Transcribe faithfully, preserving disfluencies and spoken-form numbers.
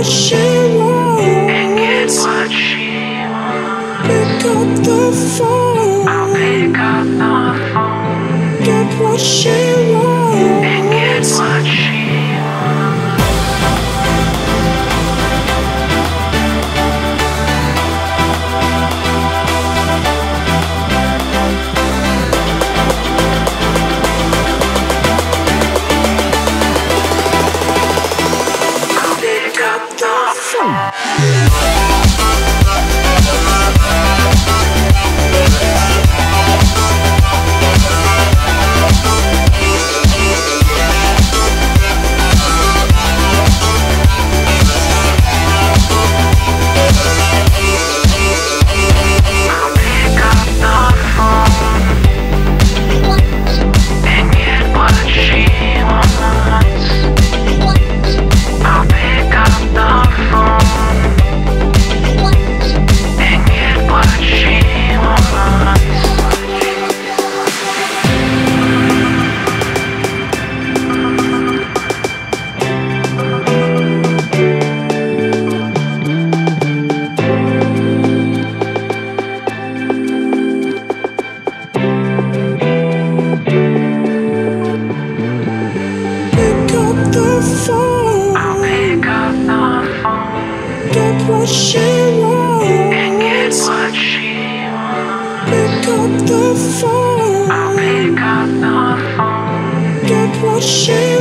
she wants and get what she wants. Pick up the phone, I'll pick up the phone, get what she wants and get what she wants. I'll pick up the phone. I'll pick up the phone, get what she wants and get what she wants. Pick up the phone, I'll pick up the phone, get what she